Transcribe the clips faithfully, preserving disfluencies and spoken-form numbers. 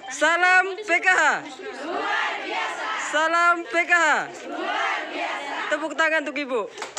Salam P K H. Salam P K H. Tepuk tangan untuk Ibu.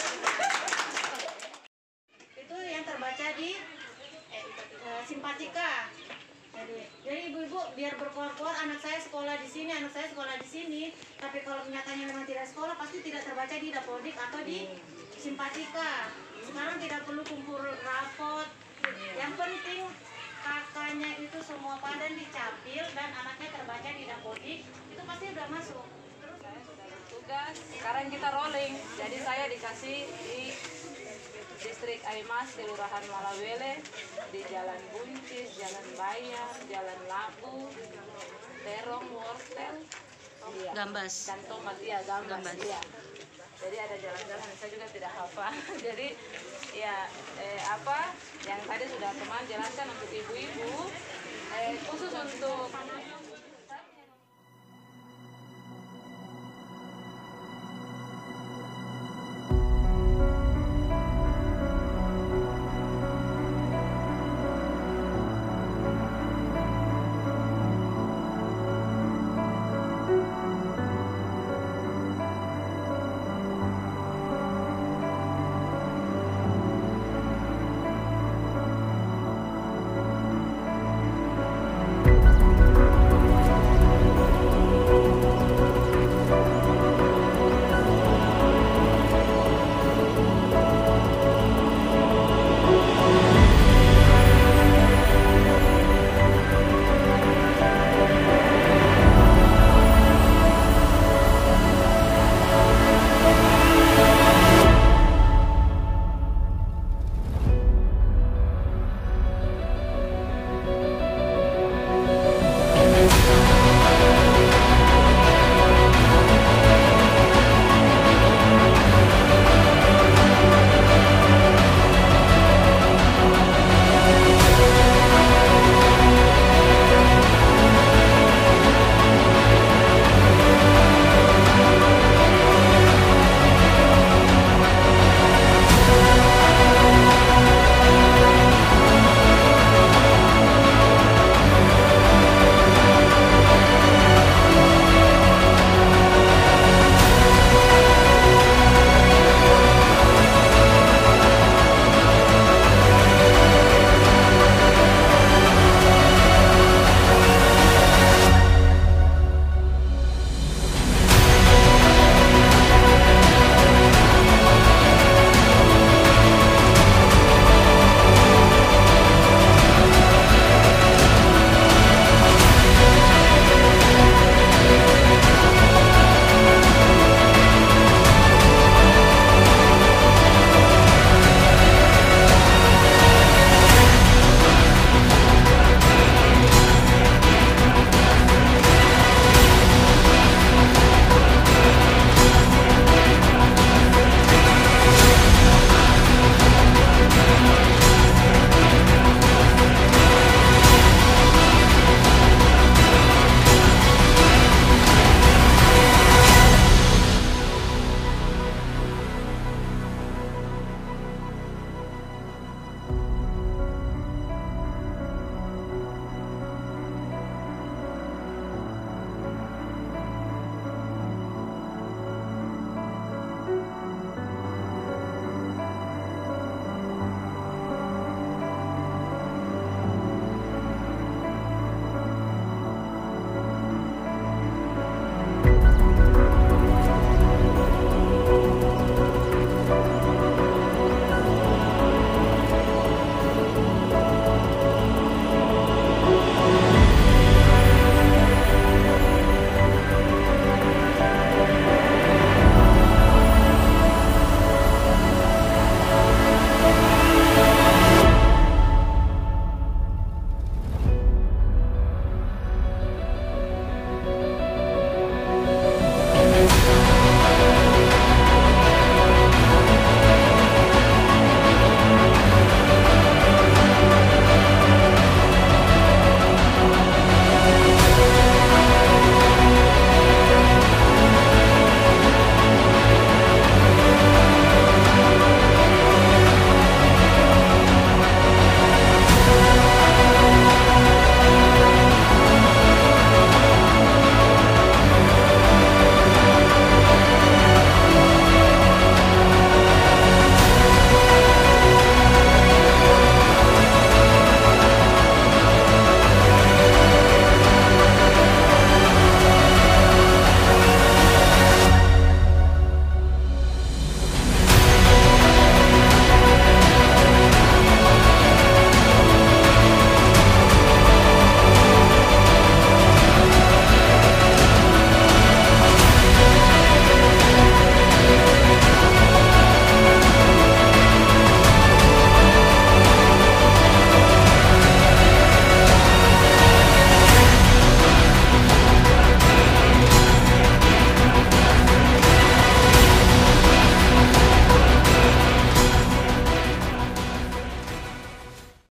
Itu yang terbaca di eh, eh, Simpatika. Jadi, jadi ibu-ibu biar berkuar-kuar anak saya sekolah di sini, anak saya sekolah di sini. Tapi kalau nyatanya memang tidak sekolah, pasti tidak terbaca di Dapodik atau di Simpatika. Sekarang tidak perlu kumpul rapot. Yang penting kakaknya itu semua padan dicapil dan anaknya terbaca di Dapodik, itu pasti udah masuk. Terus Saya sudah bertugas, sekarang kita rolling. Jadi saya dikasih di distrik Aimas, Kelurahan Malawele, di Jalan Buncis, Jalan Bayar, Jalan Labu, Terong, Wortel, iya. Gambas. Dan Tomat, iya, Gambas, Gambas. iya. Jadi ada jalan-jalan, saya juga tidak hafal. Jadi ya eh, apa yang tadi sudah teman jelaskan untuk ibu-ibu, eh, khusus untuk